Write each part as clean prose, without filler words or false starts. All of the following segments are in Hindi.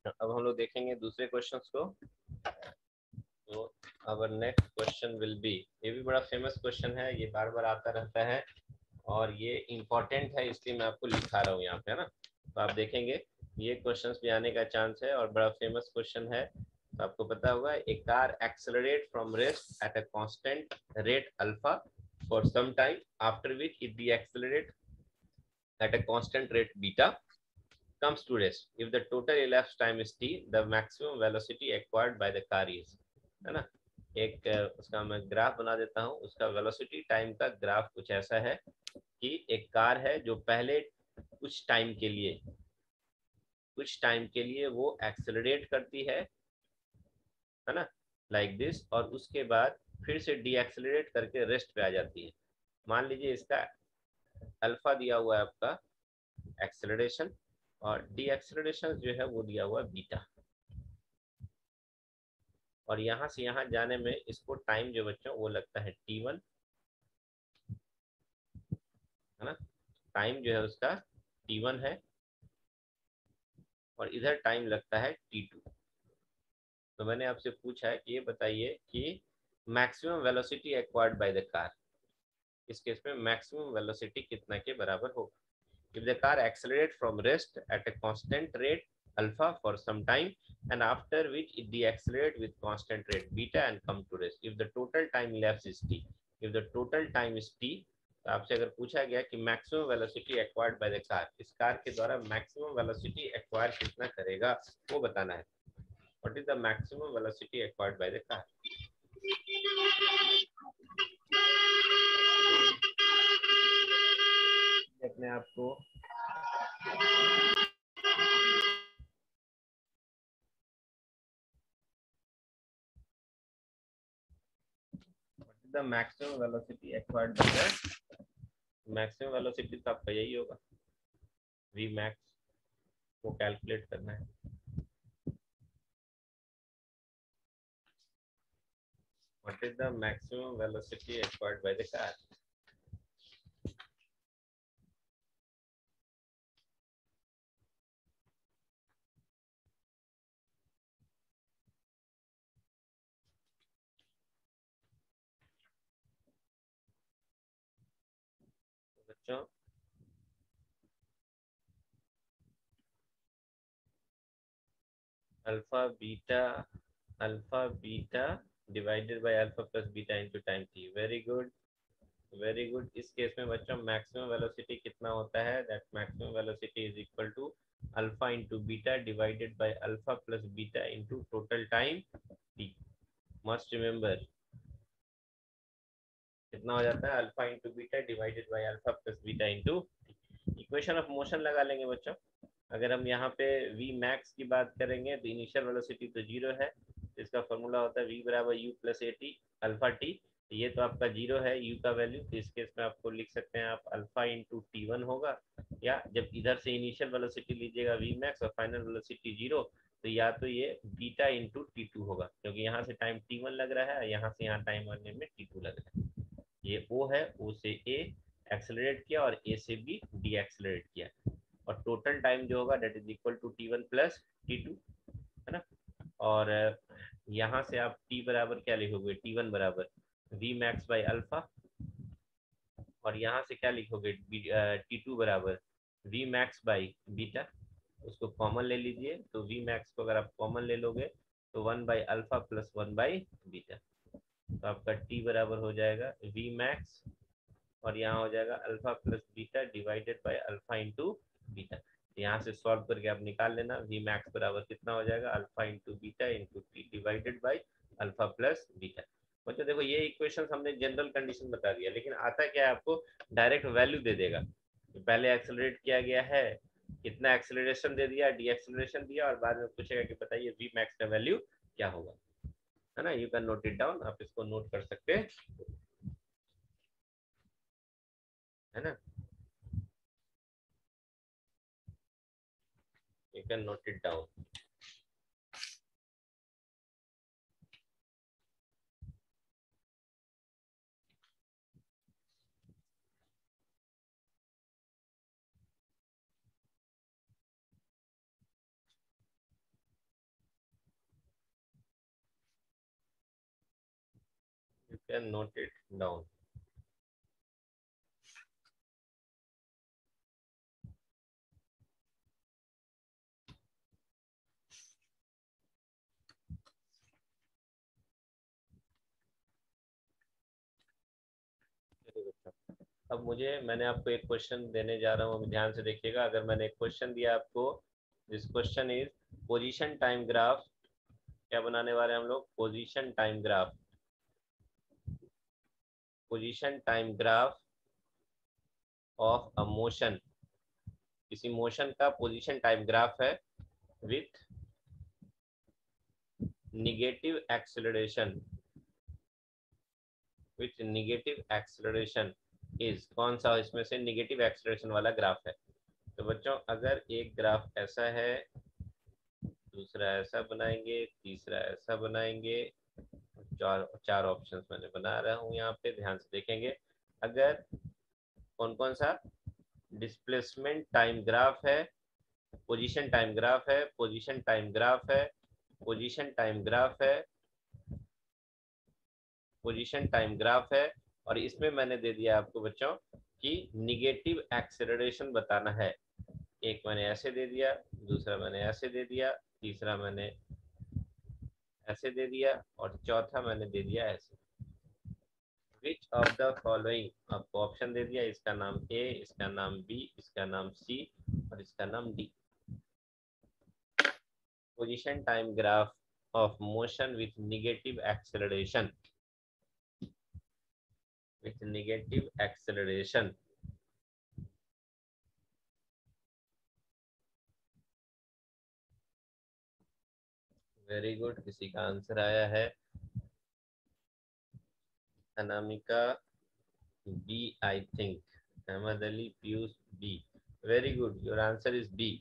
अब हम लोग देखेंगे दूसरे क्वेश्चंस को। तो our next question will be, ये भी बड़ा फेमस क्वेश्चन है, ये बार बार आता रहता है और ये इम्पोर्टेंट है, इसलिए मैं आपको लिखा रहा हूँ यहाँ पे, है ना। तो आप देखेंगे ये क्वेश्चंस भी आने का चांस है और बड़ा फेमस क्वेश्चन है। तो आपको पता होगा, a car accelerate from rest at a constant rate alpha for some time after which it decelerate at a constant rate beta comes to rest. If the total elapsed time is t, the maximum velocity acquired by the car is, है ना। एक उसका मैं ग्राफ बना देता हूँ, उसका वेलोसिटी टाइम का ग्राफ कुछ ऐसा है कि एक कार है जो पहले कुछ टाइम के लिए वो एक्सेलरेट करती है ना, लाइक दिस, और उसके बाद फिर से डी एक्सेलरेट करके रेस्ट पे आ जाती है। मान लीजिए इसका अल्फा दिया हुआ है आपका एक्सेलरेशन, और डी एक्सेलरेशन जो है वो दिया हुआ है बीटा, और यहाँ से यहाँ जाने में इसको टाइम जो बच्चों वो लगता है t1, है ना। टाइम जो है उसका t1 है और इधर टाइम लगता है t2। तो मैंने आपसे पूछा है कि ये बताइए कि maximum velocity acquired by the car, इस केस में मैक्सिमम वेलोसिटी कितना के बराबर होगा। If the car accelerates from rest at a constant rate alpha for some time and after which it deaccelerates with constant rate beta and come to rest. If the total time elapsed is t. If the total time is t, तो आपसे अगर पूछा गया कि maximum velocity acquired by the car, इस कार के द्वारा मैक्सिमम वेलोसिटी एक्वायर कितना करेगा वो बताना है। What is the maximum velocity acquired by the car. अपने आप को the maximum velocity acquired by the, maximum velocity तो आपका यही होगा, वी मैक्स को कैलकुलेट करना है। What is the maximum velocity acquired by the car? बच्चों alpha beta divided by alpha plus beta into time t। Very good, very good. इस केस में बच्चों मैक्सिमम वेलोसिटी कितना होता है, that maximum velocity is equal to alpha into beta divided by alpha plus beta into total time t। Must remember कितना हो जाता है, alpha into beta divided by alpha plus beta into. Equation of motion लगा लेंगे बच्चों। अगर हम यहाँ पे v मैक्स की बात करेंगे तो इनिशियल वेलोसिटी तो जीरो है, तो इसका फॉर्मूला होता है v बराबर u plus a t alpha t. ये तो आपका जीरो है u का वैल्यू, तो इस केस में आपको लिख सकते हैं आप अल्फा इंटू टी वन होगा, या जब इधर से इनिशियल वेलोसिटी लीजिएगा v मैक्स और फाइनल वेलोसिटी जीरो, तो या तो ये बीटा इंटू टी टू होगा, क्योंकि यहाँ से टाइम टी वन लग रहा है, यहाँ से यहाँ टाइम आने में टी टू लग रहा है। ये ओ है, ओ से ए एक्सेलरेट किया और ए से बी डी एक्सेलरेट किया, और टोटल टाइम जो होगा that is equal to t one plus t two, है ना। और यहाँ से आप टी बराबर क्या लिखोगे, टी वन बराबर वी मैक्स बाई अल्फा, और यहाँ से क्या लिखोगे टी टू बराबर वी मैक्स बाई बीटा। उसको कॉमन ले लीजिए, तो वी मैक्स को अगर आप कॉमन ले लोगे तो one by alpha plus one by beta, तो आपका टी बराबर हो जाएगा वी मैक्स, और यहाँ हो जाएगा alpha plus beta divided by alpha into beta. यहाँ से सॉल्व करके आप निकाल लेना, वी मैक्स बराबर कितना हो जाएगा, alpha into beta into t divided by alpha plus beta. बच्चों देखो ये इक्वेशन हमने जनरल कंडीशन बता दिया, लेकिन आता क्या है आपको, डायरेक्ट वैल्यू दे देगा। तो पहले एक्सेलरेट किया गया है, कितना एक्सेलरेशन दे दिया, डी एक्सेलरेशन दिया, और बाद में पूछेगा कि बताइए वी मैक्स का वैल्यू क्या होगा, है ना। You can note it down, आप इसको नोट कर सकते हैं, है ना। You can note it down. Can note it down. अब मैंने आपको एक क्वेश्चन देने जा रहा हूँ, अभी ध्यान से देखिएगा। अगर मैंने एक क्वेश्चन दिया आपको, this question is position time graph, क्या बनाने वाले हैं हम लोग? Position time graph, position time graph of a motion, किसी मोशन का पोजीशन टाइम ग्राफ है with negative acceleration, with negative acceleration is, कौन सा इसमें से निगेटिव एक्सेलरेशन वाला ग्राफ है? तो बच्चों अगर एक ग्राफ ऐसा है, दूसरा ऐसा बनाएंगे, तीसरा ऐसा बनाएंगे, चार ऑप्शंस मैंने बना रहा हूँ यहाँ पे, ध्यान से देखेंगे। अगर कौन कौन सा डिस्प्लेसमेंट टाइम ग्राफ है, पोजीशन टाइम ग्राफ है, पोजीशन टाइम ग्राफ है, पोजीशन टाइम ग्राफ है, पोजीशन टाइम ग्राफ है, और इसमें मैंने दे दिया आपको बच्चों कि निगेटिव एक्सेलरेशन बताना है। एक मैंने ऐसे दे दिया, दूसरा मैंने ऐसे दे दिया, तीसरा मैंने ऐसे दे दिया, और चौथा मैंने दे दिया ऐसे। विच ऑफ द फॉलोइंग, आपको ऑप्शन दे दिया, इसका नाम ए, इसका नाम बी, इसका नाम सी और इसका नाम D. Position time graph of motion with negative acceleration, with negative acceleration, very good, किसी का आंसर आया है? Anamika B, I think, Ahmad Ali, Piyush B, very good, your answer is B,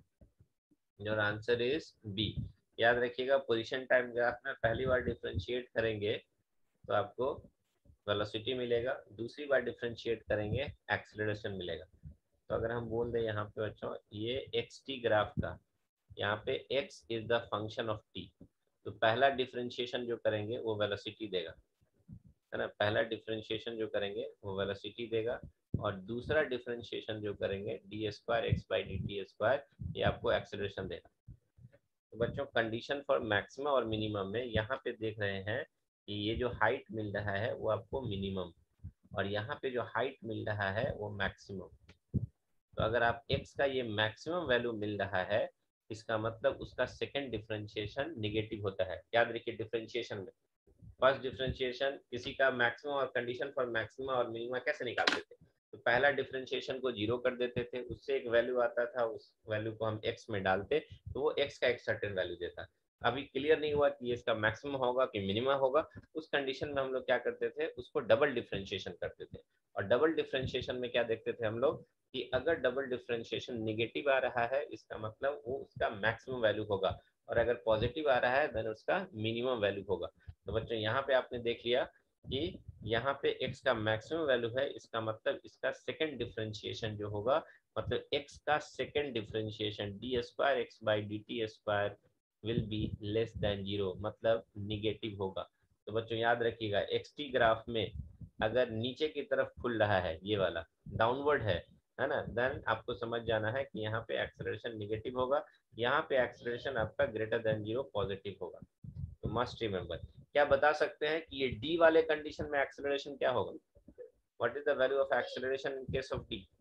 your answer is B. याद रखिएगा, पोजीशन टाइम ग्राफ में पहली बार डिफरेंशिएट करेंगे तो आपको वेलोसिटी मिलेगा, दूसरी बार डिफरेंशिएट करेंगे एक्सेलरेशन मिलेगा। तो अगर हम बोल दें यहाँ पे बच्चों, ये एक्स टी ग्राफ का, यहाँ पे x is the function of t, तो पहला डिफरेंशिएशन जो करेंगे वो वेलोसिटी देगा, है ना, पहला डिफरेंशिएशन जो करेंगे वो वेलोसिटी देगा, और दूसरा डिफरेंशिएशन जो करेंगे d square x by d t square, ये आपको एक्सेलरेशन देगा। तो बच्चों कंडीशन फॉर मैक्सिमम और मिनिमम में यहाँ पे देख रहे हैं कि ये जो हाइट मिल रहा है वो आपको मिनिमम, और यहाँ पे जो हाइट मिल रहा है वो मैक्सिमम। तो अगर आप x का ये मैक्सिमम वैल्यू मिल रहा है, इसका मतलब उसका सेकंड डिफरेंशिएशन नेगेटिव होता है। याद रखिए, डिफरेंशिएशन में फर्स्ट डिफरेंशिएशन किसी का मैक्सिमम और कंडीशन फॉर मैक्सिमम और मिनिमम कैसे निकालते थे? तो पहला डिफरेंशिएशन को जीरो कर देते थे, उससे एक वैल्यू आता था, उस वैल्यू को हम x में डालते तो वो x का एक सर्टेन वैल्यू देता। अभी क्लियर नहीं हुआ कि इसका मैक्सिमम होगा कि मिनिमम होगा, उस कंडीशन में हम लोग क्या करते थे, उसको डबल डिफरेंशिएशन करते थे। और डबल डिफरेंशिएशन में क्या देखते थे हम लोग कि अगर डबल डिफरेंशिएशन नेगेटिव आ रहा है, इसका मतलब वो उसका मैक्सिमम वैल्यू होगा, और अगर पॉजिटिव आ रहा है देन उसका मिनिमम वैल्यू होगा। तो बच्चों यहाँ पे आपने देख लिया कि यहाँ पे x का मैक्सिमम वैल्यू है, इसका मतलब इसका सेकंड डिफरेंशिएशन जो होगा, मतलब x का second differentiation d square x by d t square will be less than zero, मतलब निगेटिव होगा। तो बच्चों याद रखिएगा, एक्स टी ग्राफ में अगर नीचे की तरफ खुल रहा है, ये वाला डाउनवर्ड है ना, देन आपको समझ जाना है कि यहाँ पे एक्सेलरेशन निगेटिव होगा, यहाँ पे एक्सेलरेशन आपका ग्रेटर देन जीरो पॉजिटिव होगा। तो मस्ट रिमेंबर, क्या बता सकते हैं कि ये डी वाले कंडीशन में एक्सेलरेशन क्या होगा? What is the value of acceleration in case of D?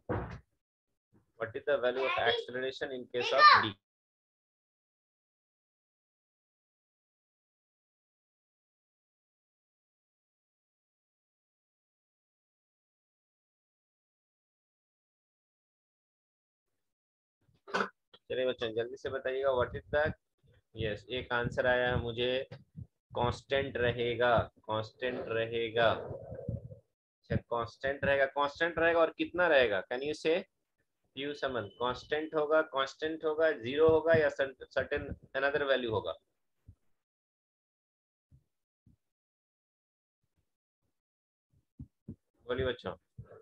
What is the value of acceleration in case of D? चलिए बच्चों जल्दी से बताइएगा, व्हाट इज द, यस एक आंसर आया है मुझे, कांस्टेंट रहेगा, कांस्टेंट रहेगा। अच्छा कांस्टेंट रहेगा, कांस्टेंट रहेगा और कितना रहेगा? Can you say you summon, constant होगा, कांस्टेंट होगा, जीरो होगा या सर्टेन अनदर वैल्यू होगा? बोलिए बच्चों।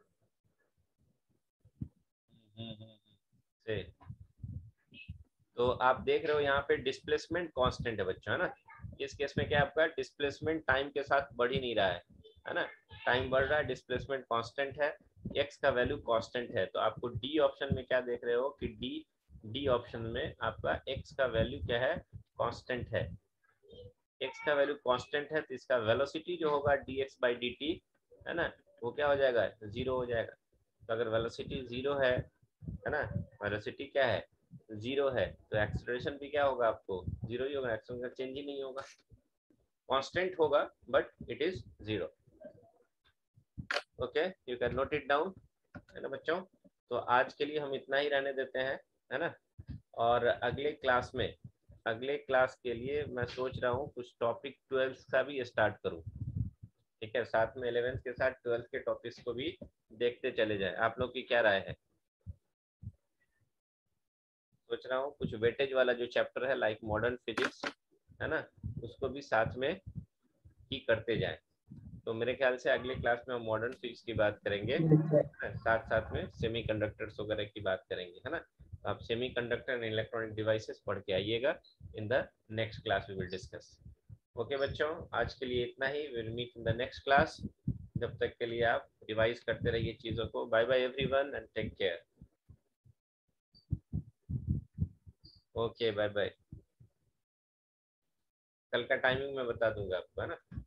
से तो आप देख रहे हो यहाँ पे डिस्प्लेसमेंट कांस्टेंट है बच्चों, है ना। इस केस में क्या आपका डिस्प्लेसमेंट टाइम के साथ बढ़ ही नहीं रहा है, है ना। टाइम बढ़ रहा है, डिस्प्लेसमेंट कांस्टेंट है, एक्स का वैल्यू कांस्टेंट है। तो आपको डी ऑप्शन में क्या देख रहे हो कि डी ऑप्शन में आपका एक्स का वैल्यू क्या है, कांस्टेंट है। एक्स का वैल्यू कांस्टेंट है तो इसका वेलोसिटी जो होगा d x by d t, है ना, वो क्या हो जाएगा, जीरो हो जाएगा। तो अगर वेलोसिटी जीरो है ना, वेलोसिटी क्या है, जीरो है, तो एक्सेलरेशन भी क्या होगा, आपको जीरो ही होगा, एक्सेलरेशन चेंज ही नहीं होगा, कांस्टेंट होगा but it is zero. Okay, you can note it down, है ना बच्चों। तो आज के लिए हम इतना ही रहने देते हैं, है ना। और अगले क्लास के लिए मैं सोच रहा हूँ कुछ टॉपिक 12 का भी स्टार्ट करूँ, ठीक है, साथ में 11 के साथ 12 के टॉपिक्स को भी देखते चले जाए। आप लोग की क्या राय है। सोच रहा हूँ कुछ वेटेज वाला जो चैप्टर है लाइक मॉडर्न फिजिक्स, है ना, उसको भी साथ में ही करते जाएं। तो मेरे ख्याल से अगले क्लास में हम मॉडर्न फिजिक्स की बात करेंगे, साथ साथ में सेमीकंडक्टर्स वगैरह की बात करेंगे, है ना। तो आप सेमीकंडक्टर एंड इलेक्ट्रॉनिक डिवाइसेस पढ़ के आइएगा, in the next class we will discuss. Okay बच्चों, आज के लिए इतना ही, will meet in the next class. जब तक के लिए आप रिवाइज करते रहिए चीज़ों को। Bye bye everyone and take care. Okay bye bye. कल का टाइमिंग मैं बता दूंगा आपको, है ना।